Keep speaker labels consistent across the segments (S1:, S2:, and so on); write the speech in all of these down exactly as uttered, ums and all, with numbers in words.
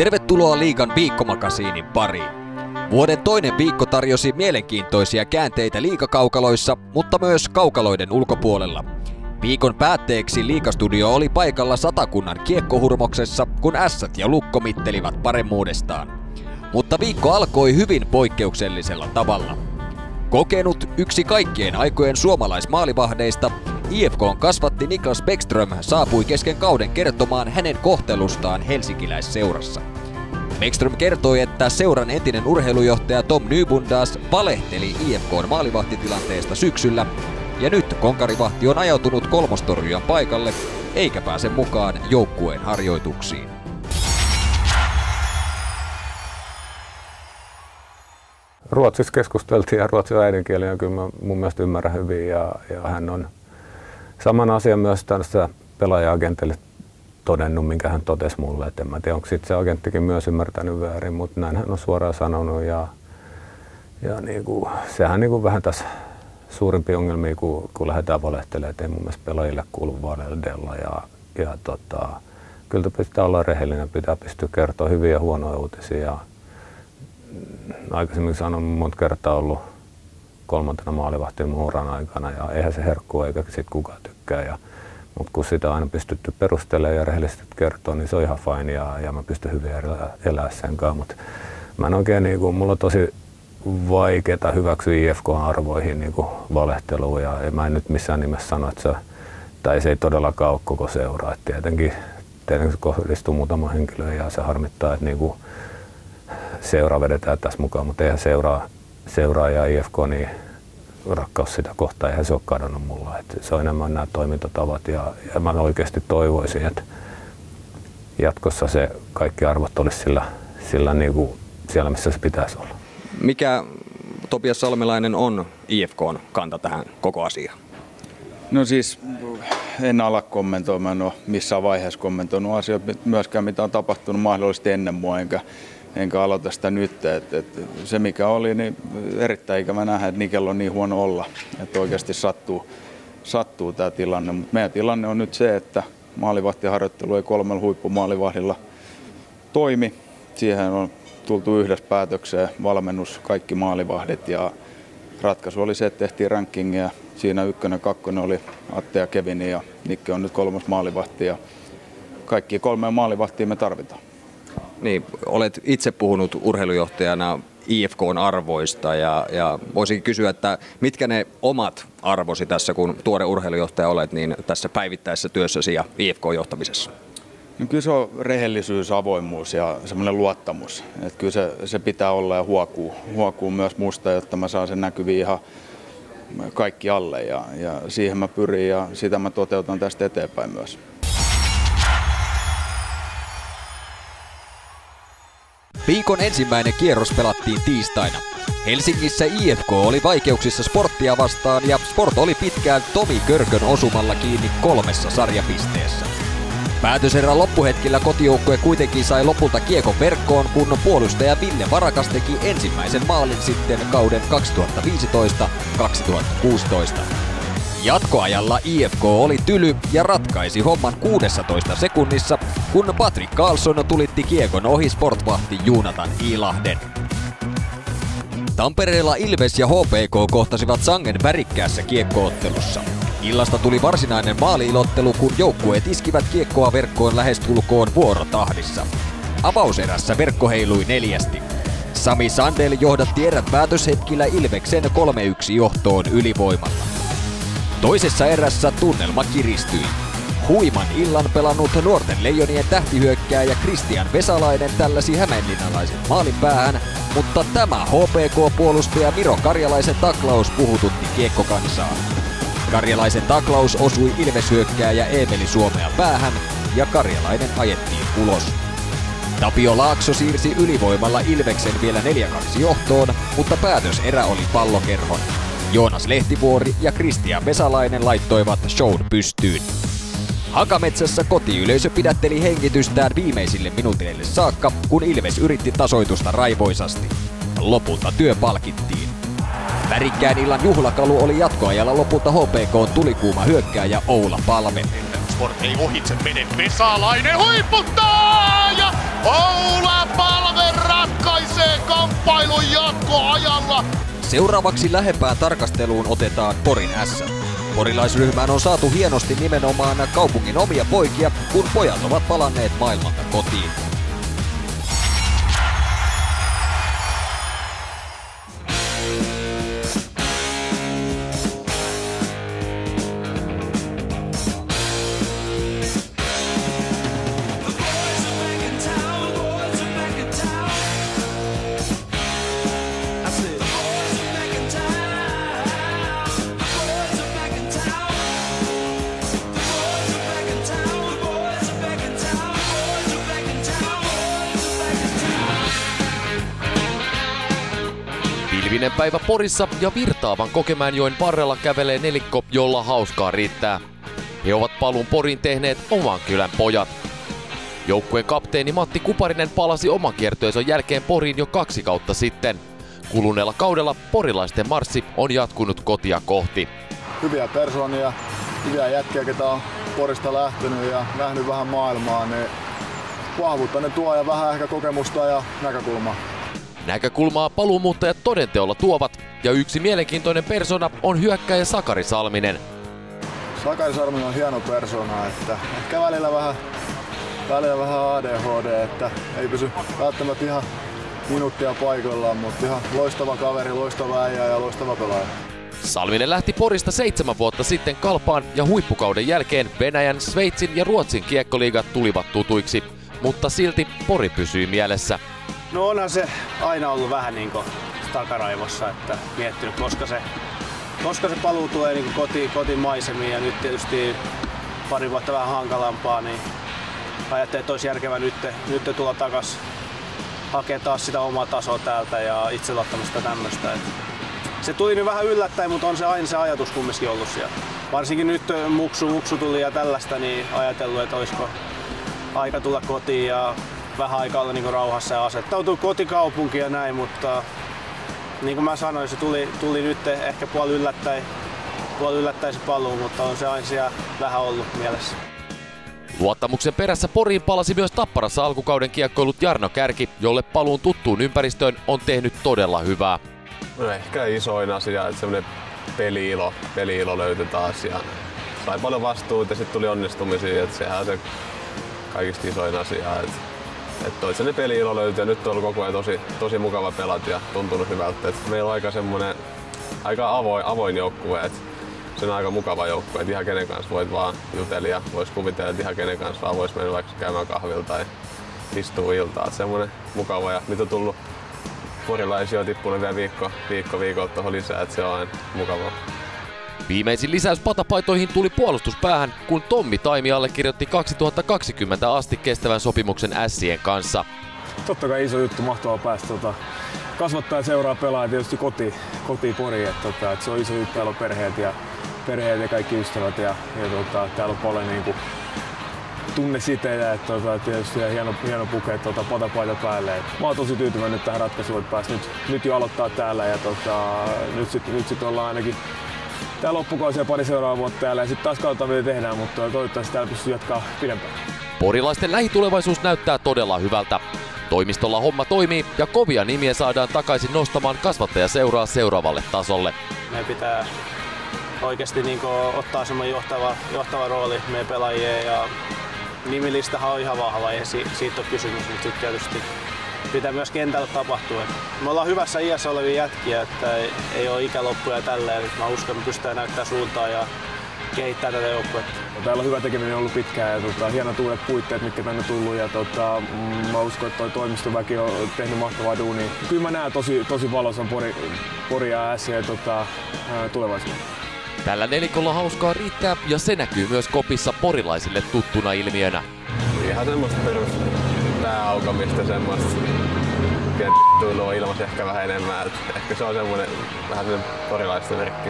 S1: Tervetuloa Liigan viikkomakasiinin pariin. Vuoden toinen viikko tarjosi mielenkiintoisia käänteitä liigakaukaloissa, mutta myös kaukaloiden ulkopuolella. Viikon päätteeksi Liigastudio oli paikalla Satakunnan kiekkohurmoksessa, kun Ässät ja Lukko mittelivat paremmuudestaan. Mutta viikko alkoi hyvin poikkeuksellisella tavalla. Kokenut yksi kaikkien aikojen suomalaismaalivahdeista, I F K:n kasvatti Niklas Bäckström saapui kesken kauden kertomaan hänen kohtelustaan helsinkiläisseurassa. Bäckström kertoi, että seuran entinen urheilujohtaja Tom Nybundas valehteli I F K:n maalivahtitilanteesta syksyllä, ja nyt konkarivahti on ajautunut kolmostorjujan paikalle, eikä pääse mukaan joukkueen harjoituksiin.
S2: Ruotsissa keskusteltiin ja ruotsin äidinkieli on kyllä mun mielestä ymmärrän hyvin ja, ja hän on saman asian myös tässä pelaaja-agentille todennut, minkä hän totesi mulle. Et en mä tiedä, onko sit se agenttikin myös ymmärtänyt väärin, mutta näin hän on suoraan sanonut ja, ja niinku, sehän niinku vähän tässä suurimpia ongelmia, kun, kun lähdetään valehtelemaan, että ei mun mielestä pelaajille kuulu valehdella ja, ja tota, kyllä pitää olla rehellinen, pitää pystyä kertoa hyviä ja huonoja uutisia. Ja, aikaisemmin sanon monta kertaa ollut kolmantena maalivahtina mun uran aikana ja eihän se herkkua eikä sit kukaan tykkää. Ja, mutta kun sitä on aina pystytty perustelemaan ja rehellisesti kertoa, niin se on ihan fine ja, ja mä pystyn hyvin elää, elää sen kanssa. Mutta mä en oikein, niin kuin, mulla on tosi vaikeaa hyväksyä I F K-arvoihin niin kuin valehtelua ja mä en nyt missään nimessä sano, että se, tai se ei todellakaan ole koko seura. Et tietenkin, tietenkin se kohdistuu muutama henkilö ja se harmittaa, että niin kuin, seura vedetään tässä mukaan, mutta eihän seuraa, seuraa ja I F K, niin rakkaus sitä kohtaa, eihän se ole kadonnut mulla. Et se on enemmän nämä toimintatavat ja, ja mä oikeasti toivoisin, että jatkossa se kaikki arvot olisi sillä, sillä niin kuin siellä, missä se pitäisi olla.
S1: Mikä Topias Salmelainen on I F K:n kanta tähän koko asiaan?
S3: No siis en ala kommentoimaan, en ole missään vaiheessa kommentoinut asioita myöskään, mitä on tapahtunut mahdollisesti ennen mua, enkä enkä aloita sitä nyt. Et, et, se mikä oli, niin erittäin ikävä nähdä, että Nikel on niin huono olla, että oikeasti sattuu, sattuu tämä tilanne. Mutta meidän tilanne on nyt se, että maalivahtiharjoittelu ei kolmella huippumaalivahdilla toimi. Siihen on tultu yhdessä päätökseen, valmennus, kaikki maalivahdit ja ratkaisu oli se, että tehtiin rankingia. Siinä ykkönen, kakkonen oli Atte ja Kevin ja Nikke on nyt kolmas maalivahti ja kaikki kolme maalivahtia me tarvitaan.
S1: Niin, olet itse puhunut urheilujohtajana I F K:n arvoista ja, ja voisinkin kysyä, että mitkä ne omat arvosi tässä, kun tuore urheilujohtaja olet, niin tässä päivittäisessä työssäsi ja I F K-johtamisessa?
S3: No kyllä se on rehellisyys, avoimuus ja semmoinen luottamus. Että kyllä se, se pitää olla ja huokuu, huokuu myös musta, jotta mä saan sen näkyviin ihan kaikki alle ja, ja siihen mä pyrin ja sitä mä toteutan tästä eteenpäin myös.
S1: Viikon ensimmäinen kierros pelattiin tiistaina. Helsingissä I F K oli vaikeuksissa Sporttia vastaan ja Sport oli pitkään Tomi Körkön osumalla kiinni kolmessa sarjapisteessä. Päätöserän loppuhetkillä kotijoukkue kuitenkin sai lopulta kiekon verkkoon, kun puolustaja Ville Varakas teki ensimmäisen maalin sitten kauden kaksituhattaviisitoista kaksituhattakuusitoista. Jatkoajalla I F K oli tyly ja ratkaisi homman kuudessatoista sekunnissa, kun Patrick Carlson tulitti kiekon ohi sportvahti Joonatan Ilahden. Tampereella Ilves ja H P K kohtasivat sangen värikkäässä kiekkoottelussa. Illasta tuli varsinainen maali-ilottelu, kun joukkueet iskivät kiekkoa verkkoon lähestulkoon vuorotahdissa. Avauserässä verkko heilui neljästi. Sami Sandel johdatti erät päätöshetkillä Ilveksen kolme yksi johtoon ylivoimalla. Toisessa erässä tunnelma kiristyi. Huiman illan pelannut nuorten leijonien tähtihyökkääjä Kristian Vesalainen tälläsi hämeenlinnalaisen maalin päähän, mutta tämä H P K-puolustaja Miro Karjalaisen taklaus puhututti kiekkokansaa. Karjalaisen taklaus osui Ilves-hyökkääjä Eemeli Suomea päähän ja Karjalainen ajettiin ulos. Tapio Laakso siirsi ylivoimalla Ilveksen vielä neljä kaksi johtoon, mutta päätöserä oli pallokerhon. Joonas Lehtivuori ja Kristian Vesalainen laittoivat shown pystyyn. Hakametsässä kotiyleisö pidätteli hengitystään viimeisille minuuteille saakka, kun Ilves yritti tasoitusta raivoisasti. Lopulta työ palkittiin. Värikkään illan juhlakalu oli jatkoajalla lopulta H P K:n tulikuuma hyökkääjä Oula Palve.
S4: Sport ei ohitse mene, Vesalainen huiputtaa ja Oula Palve ratkaisee kamppailun jatkoajalla.
S1: Seuraavaksi lähempään tarkasteluun otetaan Porin ässät. Porilaisryhmään on saatu hienosti nimenomaan kaupungin omia poikia, kun pojat ovat palanneet maailmalta kotiin.
S5: Pilvinen päivä Porissa ja Virtaavan Kokemäenjoen varrella kävelee nelikko, jolla hauskaa riittää. He ovat paluun Poriin tehneet oman kylän pojat. Joukkueen kapteeni Matti Kuparinen palasi oman kiertueensa jälkeen Poriin jo kaksi kautta sitten. Kuluneella kaudella porilaisten marssi on jatkunut kotia kohti.
S6: Hyviä persoonia, hyviä jätkiä, ketä on Porista lähtenyt ja nähnyt vähän maailmaa, niin vahvuutta ne tuo ja vähän ehkä kokemusta ja näkökulmaa.
S5: Näkökulmaa paluumuuttajat todenteolla tuovat, ja yksi mielenkiintoinen persona on hyökkääjä Sakari Salminen.
S6: Sakari Salminen on hieno persona, että ehkä välillä vähän, välillä vähän A D H D, että ei pysy välttämättä ihan minuuttia paikoillaan, mutta ihan loistava kaveri, loistava äijä ja loistava pelaaja.
S5: Salminen lähti Porista seitsemän vuotta sitten Kalpaan ja huippukauden jälkeen Venäjän, Sveitsin ja Ruotsin kiekkoliigat tulivat tutuiksi, mutta silti Pori pysyy mielessä.
S7: No onhan se aina ollut vähän niin kuin takaraivossa, että miettinyt koska se, koska se paluu tulee niin kuin koti, kotimaisemiin ja nyt tietysti pari vuotta vähän hankalampaa, niin ajattelin, että olisi järkevää nyt, nyt tulla takas hakea taas sitä omaa tasoa täältä ja itseluottamusta tämmöistä. Se tuli nyt vähän yllättäen, mutta on se aina se ajatus kumminkin ollut siellä. Varsinkin nyt muksu, muksu tuli ja tällaista, niin ajatellut, että olisiko aika tulla kotiin ja vähän aikaa olla niin rauhassa ja asettautua kotikaupunkiin ja näin, mutta niin kuin mä sanoin, se tuli, tuli nyt ehkä puoli yllättäen, puoli yllättäen se paluu, mutta on se aina siellä vähän ollut mielessä.
S5: Luottamuksen perässä Poriin palasi myös Tapparassa alkukauden kiekkoillut Jarno Kärki, jolle paluun tuttuun ympäristöön on tehnyt todella hyvää.
S2: No ehkä isoin asia, että semmoinen peli-ilo, peli-ilo löytyi taas ja sai paljon vastuuta ja sitten tuli onnistumisia, että sehän on se kaikista isoin asia. Että Että toisenne peli-ilo löytyy ja nyt on ollut koko ajan tosi, tosi mukava pelata ja tuntunut hyvältä. Et meillä on aika semmonen aika avoin, avoin joukkue, että se on aika mukava joukkue, että ihan kenen kanssa voit vaan jutella ja vois kuvitella, että ihan kenen kanssa vaan vois mennä vaikka käymään kahvilla tai istua iltaa. Et semmonen mukava ja nyt on tullut porilaisia on tippunut vielä viikko, viikko viikolta tuohon lisää, että se on aina mukavaa.
S5: Viimeisin lisäys patapaitoihin tuli puolustuspäähän, kun Tommi Taimi allekirjoitti kaksituhattakaksikymmentä asti kestävän sopimuksen Ässien kanssa.
S6: Totta kai iso juttu, mahtavaa päästä tota, kasvattaa ja seuraa pelaa tietysti koti, koti Poriin. Että, tota, että se on iso juttu, täällä on perheet ja, perheet ja kaikki ystävät ja, ja tota, täällä on paljon niinku, tunnesiteitä, että tota, tietysti ja hieno, hieno pukea tota, patapaita päälle. Et mä oon tosi tyytyväinen nyt tähän ratkaisuun, että pääsi nyt, nyt jo aloittaa täällä ja tota, nyt sitten nyt sit ollaan ainakin tää loppukausi ja pari seuraavaa vuotta täällä ja sitten taas katsotaan mitä tehdään, mutta toivottavasti täällä pystyy jatkaa pidempään.
S5: Porilaisten lähitulevaisuus näyttää todella hyvältä. Toimistolla homma toimii ja kovia nimiä saadaan takaisin nostamaan kasvattajaseuraa seuraavalle tasolle.
S7: Meidän pitää oikeasti niin ottaa semmoinen johtava, johtava rooli meidän pelaajien ja nimilistahan on ihan vahva, ei siitä ole kysymys, mutta sitten tietysti pitää myös kentällä tapahtua. Me ollaan hyvässä iässä olevia jätkiä, että ei, ei ole ikäloppuja ja tälleen. Mä uskon, että me pystytään näyttämään suuntaa ja kehittää tätä joukkuetta.
S6: Täällä on hyvä tekeminen ollut pitkään ja tota, hienot uudet puitteet, mitkä tänne tullut. Ja, tota, mä uskon, että toi toimistoväki on tehnyt mahtavaa duunia. Kyllä mä näen tosi, tosi valoisan Pori, Pori ja Ässiä ja tota, tulevaisuudessa.
S5: Tällä nelikolla hauskaa riittää ja se näkyy myös kopissa porilaisille tuttuna ilmiönä.
S2: Ihan semmoista perus pääaukamista, semmoista pientä ilmassa ehkä vähän enemmän. Et ehkä se on semmoinen vähän semmoinen porilaisten merkki.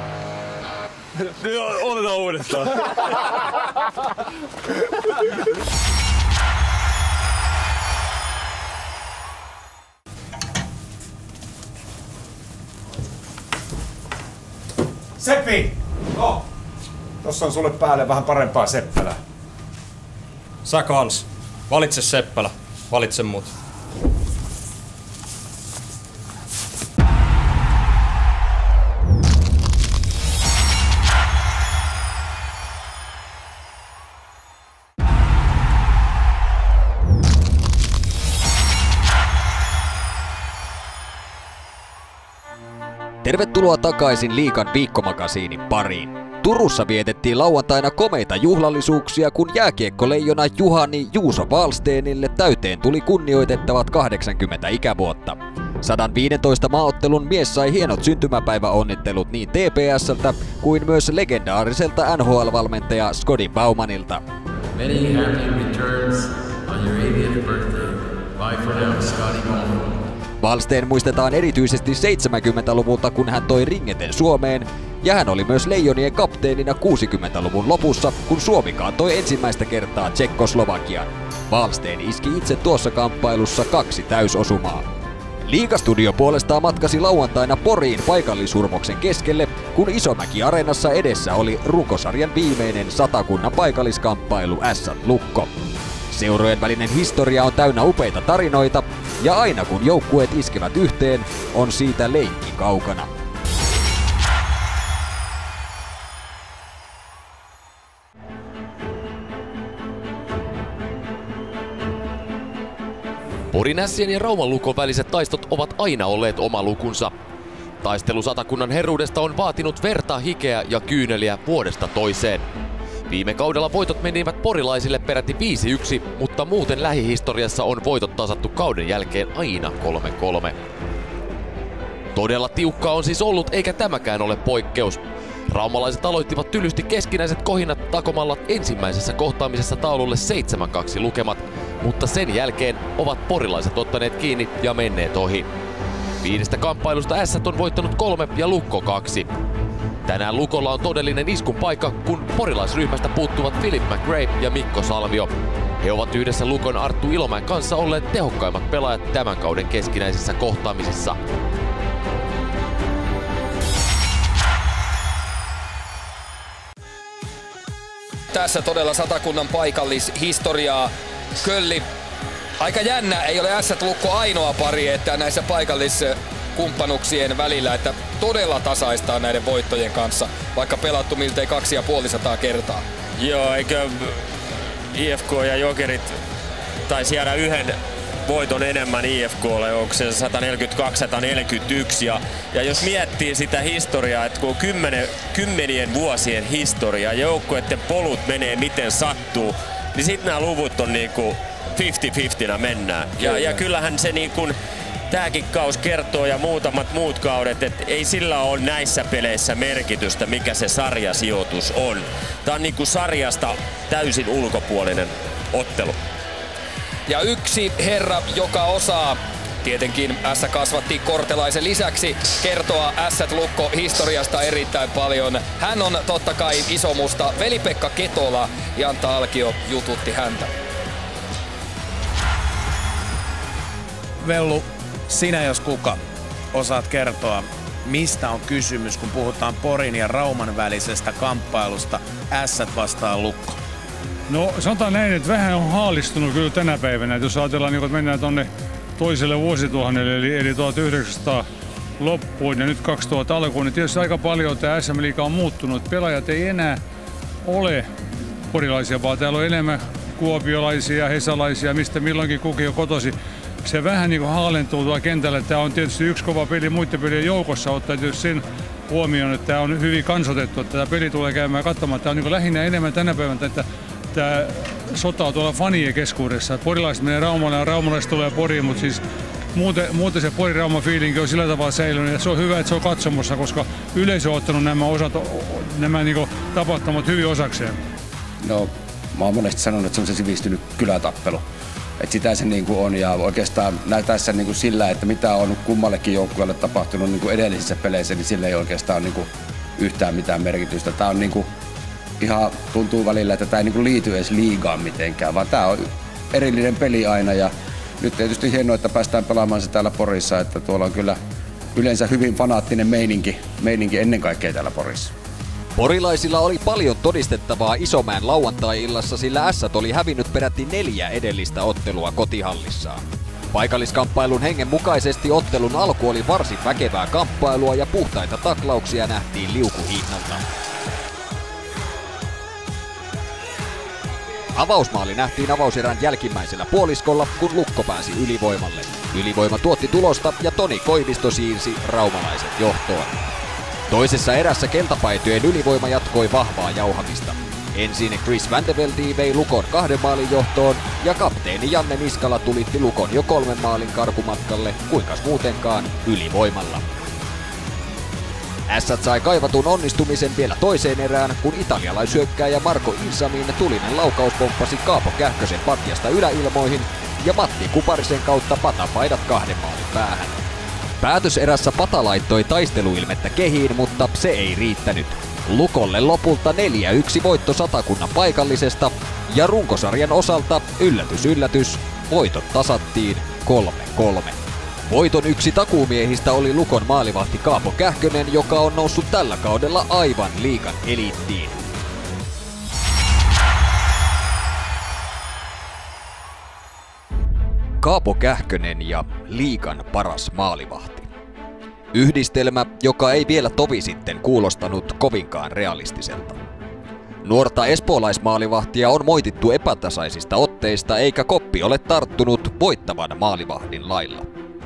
S6: Otetaan uudestaan.
S8: Seppi! No? Tossa on sulle päälle vähän parempaa seppälää.
S9: Sä kans. Valitse seppälä. Valitse mut.
S1: Tervetuloa takaisin Liigan viikkomakasiinin pariin. Turussa vietettiin lauantaina komeita juhlallisuuksia, kun jääkiekkoleijona Juhani Juuso Wallstenille täyteen tuli kunnioitettavat kahdeksankymmentä ikävuotta. sata viisitoista maaottelun mies sai hienot syntymäpäiväonnittelut niin T P S:ltä kuin myös legendaariselta N H L-valmentaja Scotty Baumanilta.
S10: Many happy returns on your eightieth birthday. Bye for now, Scotty Bauman.
S1: Wallsten muistetaan erityisesti seitsemänkymmentäluvulta, kun hän toi ringeten Suomeen, ja hän oli myös Leijonien kapteenina kuusikymmentäluvun lopussa, kun Suomi kaatoi ensimmäistä kertaa Tsekkoslovakian. Wallsten iski itse tuossa kamppailussa kaksi täysosumaa. Liigastudio puolestaan matkasi lauantaina Poriin paikallisurmoksen keskelle, kun Isomäki-areenassa edessä oli runkosarjan viimeinen satakunnan paikalliskamppailu Ässät-Lukko. Seurojen välinen historia on täynnä upeita tarinoita, ja aina kun joukkueet iskevät yhteen, on siitä leikki kaukana.
S5: Porin Ässien ja Rauman Lukon väliset taistot ovat aina olleet oma lukunsa. Taistelu satakunnan herruudesta on vaatinut verta, hikeä ja kyyneliä vuodesta toiseen. Viime kaudella voitot menivät porilaisille peräti viisi yksi, mutta muuten lähihistoriassa on voitot tasattu kauden jälkeen aina kolme kolme. Todella tiukkaa on siis ollut, eikä tämäkään ole poikkeus. Raumalaiset aloittivat tylysti keskinäiset kohinat takomalla ensimmäisessä kohtaamisessa taululle seitsemän kaksi lukemat, mutta sen jälkeen ovat porilaiset ottaneet kiinni ja menneet ohi. Viidestä kamppailusta Ässät on voittanut kolme ja Lukko kaksi. Tänään Lukolla on todellinen iskun paikka, kun porilaisryhmästä puuttuvat Philip McRae ja Mikko Salmio. He ovat yhdessä Lukon Arttu Ilomäen kanssa olleet tehokkaimmat pelaajat tämän kauden keskinäisissä kohtaamisissa.
S11: Tässä todella satakunnan paikallishistoriaa. Kölli, aika jännä, ei ole Ässät-Lukko ainoa pari, että näissä paikalliskumppanuksien välillä, että todella tasaistaa näiden voittojen kanssa, vaikka pelattu miltei kaksi ja puolisataa kertaa.
S12: Joo, eikö I F K ja Jokerit taisi jäädä yhden voiton enemmän I F K:lle, onko se sata neljäkymmentäkaksi sata neljäkymmentäyksi, ja, ja jos miettii sitä historiaa, että kun on kymmenen, kymmenien vuosien historia, joukkueiden polut menee miten sattuu, niin sitten nämä luvut on niinku viisikymmentä viisikymmentä mennään. Ja, ja kyllähän se niinku tääkin kaus kertoo ja muutamat muut kaudet, että ei sillä ole näissä peleissä merkitystä, mikä se sarjasijoitus on. Tää on niinku sarjasta täysin ulkopuolinen ottelu.
S11: Ja yksi herra, joka osaa tietenkin Ässä kasvatti Kortelaisen lisäksi kertoa Ässät-Lukko historiasta erittäin paljon. Hän on totta kai isomusta Veli-Pekka Ketola. Janta Alkio jututti häntä.
S13: Vellu, sinä jos kuka osaat kertoa, mistä on kysymys, kun puhutaan Porin ja Rauman välisestä kamppailusta Ässät vastaan Lukko?
S14: No sanotaan näin, että vähän on haalistunut kyllä tänä päivänä. Että jos ajatellaan, että mennään tuonne toiselle vuosituhannelle, eli, eli tuhatyhdeksänsataa loppuun ja nyt kaksituhatta alkuun, niin tietysti aika paljon tämä S M-liiga on muuttunut. Pelaajat ei enää ole porilaisia, vaan täällä on enemmän kuopiolaisia, hesalaisia, mistä milloinkin kukin on kotosi. Se vähän niin kuin haalentuu tuolla kentällä. Tämä on tietysti yksi kova peli muiden pelien joukossa, ottaa tietysti sen huomioon, että tämä on hyvin kansotettu, että tämä peli tulee käymään katsomaan. Tämä on niin kuin lähinnä enemmän tänä päivänä, että tämä sota on tuolla fanien keskuudessa. Porilaiset menee Raumalle ja raumalaiset tulee Poriin, mutta siis muuten, muuten se Pori-Rauma-fiilinki on sillä tavalla säilynyt. Ja se on hyvä, että se on katsomossa, koska yleisö on ottanut nämä, osat, nämä niin kuin tapahtumat hyvin osakseen.
S15: No, mä oon monesti sanonut, että se on se sivistynyt kylätappelu. Että sitä se niin kuin on, ja oikeastaan tässä niin kuin sillä, että mitä on kummallekin joukkueelle tapahtunut niin kuin edellisissä peleissä, niin sillä ei oikeastaan niin kuin yhtään mitään merkitystä. Tämä on niin kuin ihan tuntuu välillä, että tämä ei niin kuin liity edes liigaan mitenkään, vaan tämä on erillinen peli aina, ja nyt tietysti hienoa, että päästään pelaamaan se täällä Porissa, että tuolla on kyllä yleensä hyvin fanaattinen meininki, meininki ennen kaikkea täällä Porissa.
S1: Porilaisilla oli paljon todistettavaa Isomäen lauantai-illassa, sillä Ässät oli hävinnyt peräti neljä edellistä ottelua kotihallissaan. Paikalliskamppailun hengen mukaisesti ottelun alku oli varsin väkevää kamppailua ja puhtaita taklauksia nähtiin liukuhihnalta. Avausmaali nähtiin avauserän jälkimmäisellä puoliskolla, kun Lukko pääsi ylivoimalle. Ylivoima tuotti tulosta ja Toni Koivisto siirsi raumalaiset johtoon. Toisessa erässä keltapaitojen ylivoima jatkoi vahvaa jauhamista. Ensin Chris Van de Velde vei Lukon kahden maalin johtoon ja kapteeni Janne Niskala tulitti Lukon jo kolmen maalin karkumatkalle, kuinkas muutenkaan ylivoimalla. Ässät sai kaivatun onnistumisen vielä toiseen erään, kun italialaishyökkääjä Marko Insamin tulinen laukaus pomppasi Kaapo Kähkösen patjasta yläilmoihin ja Matti Kuparisen kautta Patapaidat kahden maalin päähän. Päätöserässä Pata laittoi taisteluilmettä kehiin, mutta se ei riittänyt. Lukolle lopulta neljä yksi voitto Satakunnan paikallisesta ja runkosarjan osalta yllätys yllätys, voitot tasattiin kolme kolme. Voiton yksi takuumiehistä oli Lukon maalivahti Kaapo Kähkönen, joka on noussut tällä kaudella aivan liigan eliittiin. Kaapo Kähkönen ja liigan paras maalivahti. Yhdistelmä, joka ei vielä tovi sitten kuulostanut kovinkaan realistiselta. Nuorta espoolaismaalivahtia on moitittu epätasaisista otteista, eikä koppi ole tarttunut voittavan maalivahdin lailla.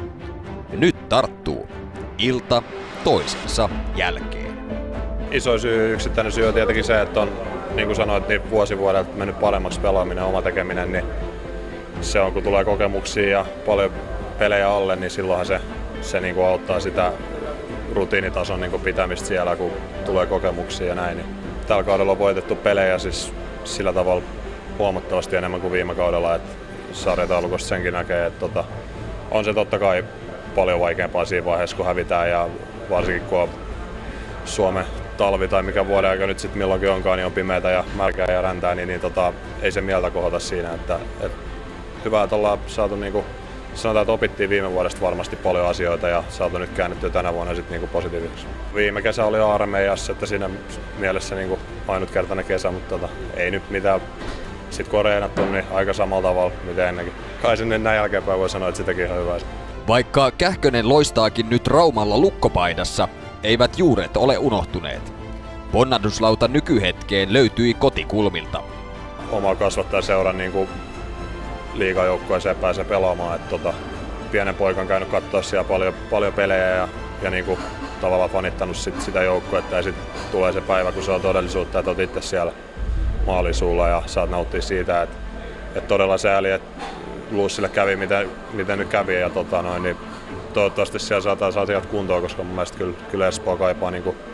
S1: Nyt tarttuu ilta toisensa jälkeen.
S9: Iso syy, yksittäinen syy on tietenkin se, että on, niin kuin sanoit, niin vuosi vuodelta mennyt paremmaksi pelaaminen ja oma tekeminen, niin se on, kun tulee kokemuksia ja paljon pelejä alle, niin silloinhan se, se niin kuin auttaa sitä rutiinitason niin kuin pitämistä siellä, kun tulee kokemuksia ja näin. Niin tällä kaudella on voitettu pelejä siis sillä tavalla huomattavasti enemmän kuin viime kaudella, että sarjataulukosta senkin näkee, että tota, on se totta kai paljon vaikeampaa siinä vaiheessa, kun hävitään, ja varsinkin kun on Suomen talvi tai mikä vuoden aika nyt sitten milloinkin onkaan, niin on pimeätä ja märkää ja räntää, niin, niin tota, ei se mieltä kohota siinä. Että, et, hyvä, että ollaan saatu, niin kuin sanotaan, että opittiin viime vuodesta varmasti paljon asioita ja saatu nyt käännettyä tänä vuonna sitten niin positiiviseksi. Viime kesä oli armeijassa, että siinä mielessä niin ainutkertainen kesä, mutta tota, ei nyt mitään. Sitten kun on reenattu, niin aika samalla tavalla mitä ennenkin. Kai sinne näin jälkeenpäin voi sanoa, että se teki ihan hyvää.
S1: Vaikka Kähkönen loistaakin nyt Raumalla lukkopaidassa, eivät juuret ole unohtuneet. Ponnahduslauta nykyhetkeen löytyi kotikulmilta.
S9: Oma kasvattajaseuran niin liigajoukkueeseen pääsee pelaamaan. Et, tota, pienen poikan käynyt katsoa siellä paljon, paljon pelejä ja, ja niin kuin, tavallaan fanittanut sit sitä joukkuetta. Ja sitten tulee se päivä, kun se on todellisuutta, että olet itse siellä maalisuulla ja saat nauttia siitä, että et todella sääli, että Luussille kävi miten, miten nyt kävi. Ja, tota, noin, niin toivottavasti siellä saataisiin asiat kuntoon, koska mun mielestä kyllä, kyllä Espoo kaipaa niin kuin,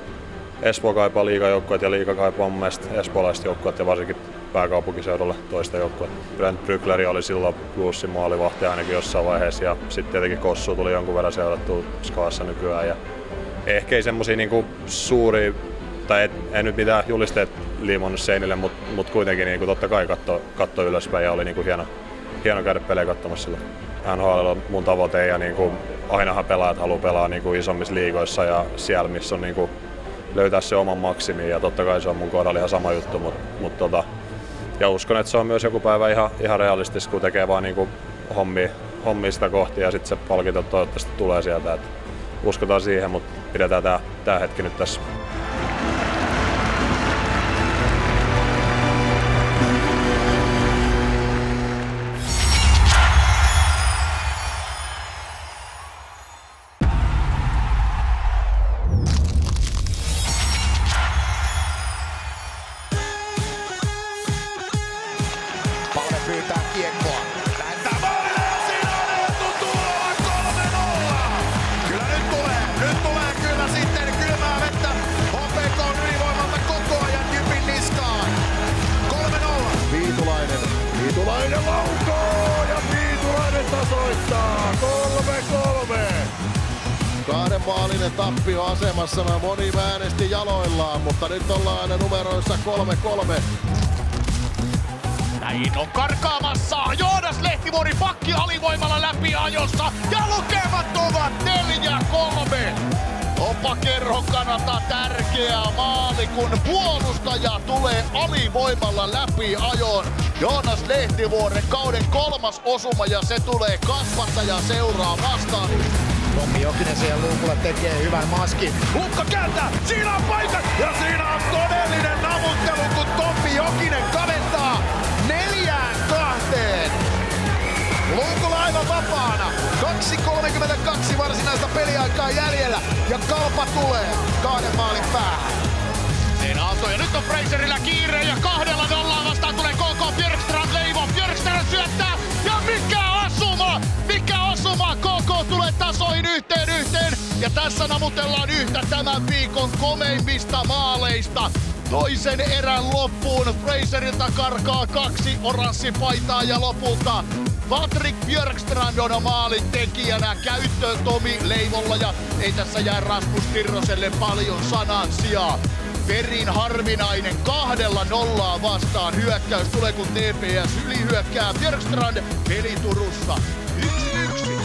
S9: Espoo kaipaa liigajoukkueet ja liiga kaipaa mun mielestä espoolaiset joukkueet ja varsinkin pääkaupunkiseudulle toista joukkueet. Brent Brykleri oli silloin Luussin maalivahti ainakin jossain vaiheessa ja sitten tietenkin Kossu tuli jonkun verran seurattua Skaassa nykyään. Ja ehkä ei semmosia niinku suuria, tai et, ei nyt mitään julisteet liimonnut seinille, mutta mut kuitenkin niinku totta kai katto, katto ylöspäin ja oli niinku hieno, hieno käydä pelejä katsomassa silloin. N H L on mun tavoite ja niinku, ainahan pelaajat haluaa pelaa niinku isommissa liigoissa ja siellä missä on niinku löytää se oman maksimiin ja totta kai se on mun kohdalla ihan sama juttu, mutta mut tota, ja uskon, että se on myös joku päivä ihan, ihan realistista, kun tekee vaan niinku hommia, hommia sitä kohti ja sitten se palkinto toivottavasti tulee sieltä. Et uskotaan siihen, mutta pidetään tää, tää hetki nyt tässä.
S4: Kahdenmaalinen tappio asemassa, moni äänesti jaloillaan, mutta nyt ollaan numeroissa kolme kolme. Näin on karkaamassa Joonas Lehtivuori pakki alivoimalla läpi ajossa ja lukemat ovat neljä kolme. kilpakerhon kannalta tärkeä maali, kun puolustaja tulee alivoimalla läpi ajon. Joonas Lehtivuoren kauden kolmas osuma ja se tulee kasvattaja seuraa vastaan.
S16: Tommi Jokinen siihen luukulle tekee hyvän maskin. Lukko kääntää, siinä on paikat ja siinä on todellinen namuttelu, kun Tommi Jokinen kaventaa neljään kahteen. Luukulla aivan vapaana. kaksi kolmekymmentäkaksi varsinaista peliaikaa jäljellä ja Kalpa tulee kahden maalin päähän.
S4: Sen Aalto ja nyt on Fraserillä kiire ja kahdella nollaan vastaan tulee K K Björkstrand leivon. Björkstrand syöttää ja mikä osuma! Mikä osuma! K K tulee tasoihin yhteen yhteen ja tässä namutellaan yhtä tämän viikon komeimmista maaleista. Toisen erän loppuun Fraserilta karkaa kaksi oranssipaitaa ja lopulta Patrick Björkstrand on maalin tekijänä käyttöön Tomi Leivolla ja ei tässä jää Rasmus Tirroselle paljon sanan sijaa. Perin harvinainen kahdella nollaa vastaan hyökkäys tulee kun T P S ylihyökkää Björkstrand peli Turussa yksi yksi.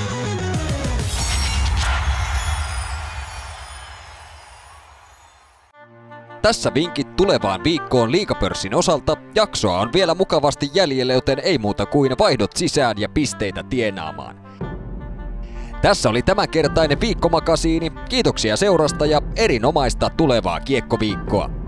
S1: Tässä vinkit tulevaan viikkoon Liigapörssin osalta. Jaksoa on vielä mukavasti jäljellä, joten ei muuta kuin vaihdot sisään ja pisteitä tienaamaan. Tässä oli tämänkertainen viikkomakasiini. Kiitoksia seurasta ja erinomaista tulevaa kiekkoviikkoa.